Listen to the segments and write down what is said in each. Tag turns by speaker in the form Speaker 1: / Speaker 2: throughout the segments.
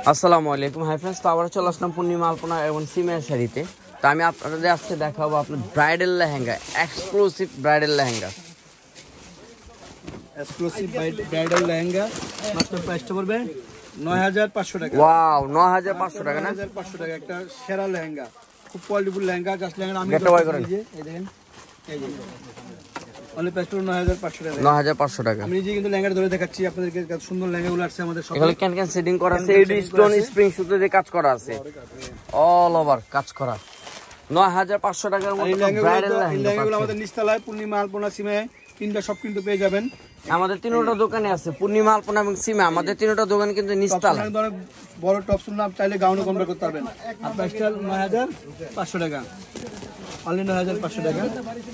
Speaker 1: আসসালামু আলাইকুম। Hi friends, তো আবার চলে আসলাম পূর্ণিমা আলপনা এবং সিমের শাড়িতে। তো আমি আপনাদের আজকে দেখাবো আপনার bridal lehenga, exclusive bridal lehenga.
Speaker 2: Exclusive bridal lehenga মাত্র প্রাইসটা পড়বে ৯৫০০ টাকা।
Speaker 1: ওয়াও, ৯৫০০ টাকা না?
Speaker 2: ৯৫০০ টাকা একটা সেরা লেহেঙ্গা, খুব কোয়ালিটিফুল লেহেঙ্গা। জাস্ট লেহেঙ্গা আমি নিজে এই দেখেন, এই যে অনলি প্রাইস পড়বে ৯৫০০ টাকা।
Speaker 1: ৯৫০০ টাকা।
Speaker 2: আমি নিজে কিন্তু লেহেঙ্গা ধরে দেখাচ্ছি আপনাদেরকে, কত সুন্দর লেহেঙ্গাগুলো আসছে আমাদের সব।
Speaker 1: এগুলো ক্যান সেটিং করা আছে, এডি স্টোন স্প্রিং সুতো দিয়ে কাজ করা আছে, অল ওভার কাজ করা। ৯৫০০ টাকার মধ্যে ব্রাইডাল
Speaker 2: লেহেঙ্গাগুলো আমাদের নিচতলায় পূর্ণিমা আলপনা সিমে তিনটা সব কিন্তু পেয়ে যাবেন।
Speaker 1: আমাদের তিনটা দোকানে আছে, পূর্ণিমা আলপনা এবং সিমে। আমাদের তিনটা দোকান কিন্তু নিচতলায়।
Speaker 2: অনেক বড় টপ শুনলাম, চাইলে গাউনও কনভার্ট করতে পারবেন। আর প্রাইসটা ৯৫০০ টাকা, অনলি ৯৫০০ টাকা।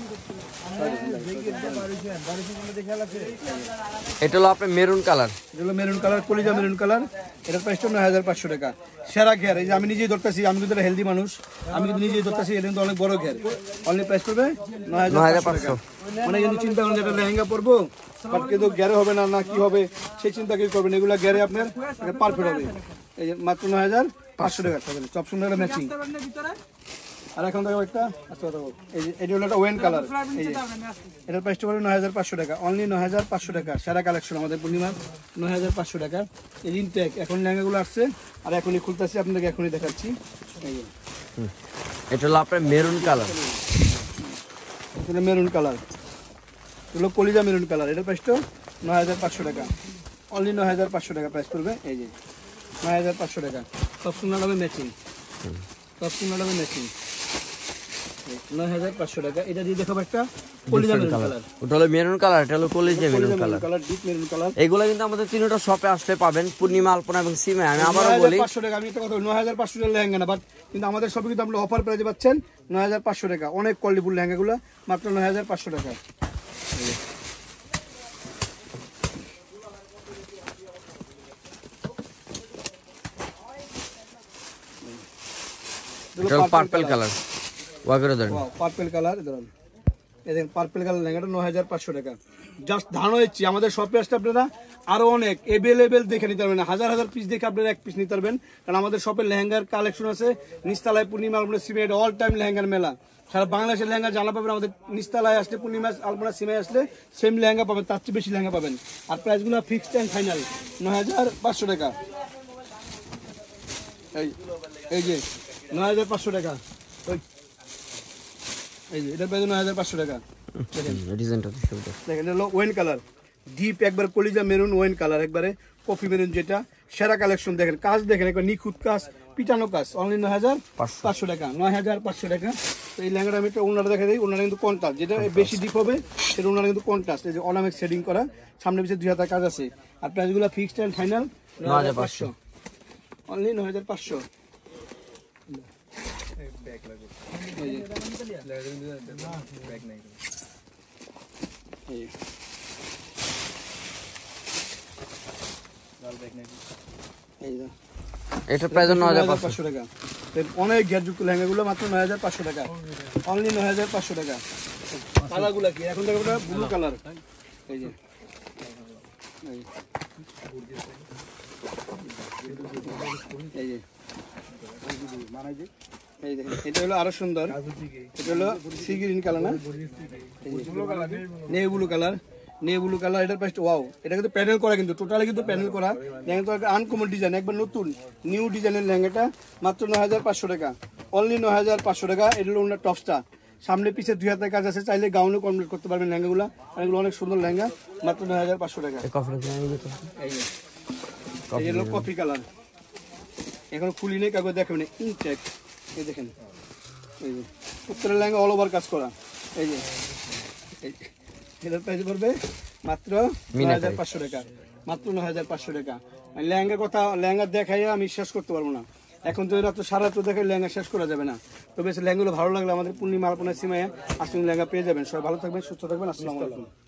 Speaker 1: এটা হলো আপনার মেরুন কালার,
Speaker 2: যেগুলো মেরুন কালার, কলিজা মেরুন কালার, এটার প্রাইসটা ৯৫০০ টাকা। সেরা ঘের, এই যে আমি নিজেই ধরতেছি, আমি কিন্তু হেলদি মানুষ, আমি কিন্তু নিজেই ধরতেছি, এটা কিন্তু অনেক বড় ঘের। অনলি প্রাইস পড়বে ৯৫০০ টাকা। মানে কিন্তু চিন্তা করেন যেটা লেহেঙ্গা পরবো বাট কিন্তু গ্যারে হবে না, না কি হবে সেই চিন্তা কি করবেন, এগুলো গ্যারে আপনার পারফেক্ট হবে। এই যে মাত্র ৯৫০০ টাকা সব সুন্দর একটা ম্যাচিং। আর এখন দেখো একটা এই যে এটা হলো একটা ওয়েন কালার, এই যে এটার প্রাইসটা পড়বে ৯৫০০ টাকা, অনলি ৯৫০০ টাকা। সেরা কালেকশন আমাদের পূর্ণিমার, ৯৫০০ টাকা। এই ইনটেক এখন লেহেঙ্গাগুলো আসছে আর এখনই খুলতেছি, আপনাদেরকে এখনই দেখাচ্ছি। এই যে
Speaker 1: এটা হলো আপনার মেরুন কালার,
Speaker 2: এটা মেরুন কালার, এগুলো কলিজা মেরুন কালার। এটার প্রাইসটা ৯৫০০ টাকা, অনলি ৯৫০০ টাকা প্রাইস পড়বে। এই যে ৯৫০০ টাকা, সব সুন্দর হবে ম্যাচিং, সব সুন্দর হবে ম্যাচিং। ৯৫০০ টাকা। এটা দিয়ে দেখাবো একটা কলিজা মেরুন কালার,
Speaker 1: ওটা হলো মেরুন কালার, এটা হলো কলিজা maroon colour,
Speaker 2: deep maroon colour.
Speaker 1: এগুলো কিন্তু আমাদের তিনটা শপে আসলে পাবেন, পূর্ণিমা আলপনা এবং সিমে। আমি আবারও বলি
Speaker 2: ৯৫০০ টাকা। আমি একটা কথা বলি, ৯৫০০ টাকা লেহেঙ্গা না, বাট কিন্তু আমাদের সবে কিন্তু আপনি অফার প্রাইসে পাচ্ছেন ৯৫০০ টাকা। অনেক কোয়ালিটিফুল লেহেঙ্গাগুলো মাত্র ৯৫০০ টাকা।
Speaker 1: পার্পল কালার,
Speaker 2: পার্পল কালার, এই দেখেন পার্পল কালার লেহেঙ্গাটা ৯৫০০ টাকা। জাস্ট ধারণা দিচ্ছি, আমাদের শপে আসতে আপনারা আরো অনেক এভেলেবেল দেখে নিতে পারবেন, হাজার হাজার পিস দেখে আপনারা এক পিস নিতে পারবেন। কারণ আমাদের শপে লেহেঙ্গার কালেকশন আছে নিচতলায় পূর্ণিমা আলপনা সিমের অল টাইম লেহেঙ্গার মেলা। সারা বাংলাদেশের লেহেঙ্গা জানা পাবেন আমাদের নিচতলায় আসলে, পূর্ণিমা আলপনা সিমে আসলে সেম লেহেঙ্গা পাবেন, তার চেয়ে বেশি লেহেঙ্গা পাবেন। আর প্রাইসগুলো ফিক্সড অ্যান্ড ফাইনাল ৯৫০০ টাকা। এই যে ৯৫০০ টাকা, এই যে এটা প্রাইস ৯৫০০ টাকা। দেখেন এটা হলো ওয়েন কালার, ডিপ একবার কলিজা মেরুন ওয়েন কালার, একবারে কফি মেরুন, যেটা সেরা কালেকশন। দেখেন কাজ, দেখেন একবার নিখুঁত কাজ, পিটানো কাজ, অনলি ৯৫০০ টাকা, ৯৫০০ টাকা। তো এই লেহেঙ্গাটা আমি একটা ওনারা দেখা দিই, ওনারা কিন্তু কন্ট্রাস্ট, যেটা বেশি ডিপ হবে সেটা ওনারা কিন্তু কন্ট্রাস্ট, এই যে অনামিক শেডিং করা, সামনে পিছিয়ে ২ হাজার কাজ আছে। আর প্রাইসগুলো ফিক্সড অ্যান্ড ফাইনাল ৯৫০০, অনলি ৯৫০০।
Speaker 1: এটা প্রাইস
Speaker 2: ৯৫০০ টাকা। অনেক গ্যারযুক্ত লেহেঙ্গাগুলো মাত্র ৯৫০০ টাকা, অনলি ৯৫০০ টাকা। কালারগুলো কি এখন দেখো, ব্লু কালার, এই যে এই যে এই দেখেন, এটা হলো আরো সুন্দর, এটা হলো সি গ্রিন কালার না, navy blue colour, navy blue colour. এটার প্রাইসটা ওয়াও, এটা কিন্তু প্যানেল করা, কিন্তু টোটালি কিন্তু প্যানেল করা লেহেঙ্গা, একটা আনকমন ডিজাইন, একবার নতুন নিউ ডিজাইনের লেহেঙ্গাটা মাত্র ৯৫০০ টাকা, অনলি ৯৫০০ টাকা। এটা হলো ওনার টপসটা, সামনে পিছিয়ে ২ হাজার কাজ আছে, চাইলে গাউনও কমপ্লিট করতে পারবেন লেহেঙ্গাগুলো। আর এগুলো অনেক সুন্দর লেহেঙ্গা, মাত্র ৯৫০০ টাকা। এই হলো কফি কালার, এখন খুলি নেই, কাগজ দেখাবেন ইনটেক। এই দেখেন, এই যে উত্তরের লেহেঙ্গা অল ওভার কাজ করা। এই যে এটার প্রাইস পড়বে মাত্র ৯৫০০ টাকা, মাত্র ৯৫০০ টাকা। লেহেঙ্গার কথা, লেহেঙ্গা দেখাইয়া আমি শেষ করতে পারবো না, এখন তো রাত্র সারা রাত্র দেখে লেহেঙ্গা শেষ করা যাবে না। তবে লেহেঙ্গাগুলো ভালো লাগলে আমাদের পূর্ণিমা আলপনা সিমায় আসলে লেহেঙ্গা পেয়ে যাবেন। সবাই ভালো থাকবেন, সুস্থ থাকবেন, আসসালামু আলাইকুম।